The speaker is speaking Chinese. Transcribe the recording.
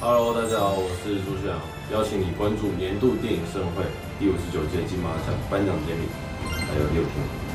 Hello，大家好，我是朱旭阳，邀请你关注年度电影盛会第59届金马奖颁奖典礼，还有6天。